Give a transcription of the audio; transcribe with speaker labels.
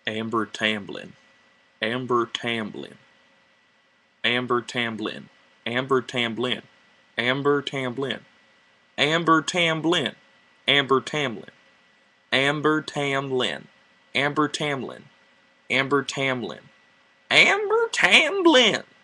Speaker 1: Amber tamblyn, amber tamblyn, amber tamblyn, amber tamblyn, amber tamblyn, amber tamblyn, amber tamblyn, amber tamblyn, amber tamblyn, amber tamblyn, amber tamblyn.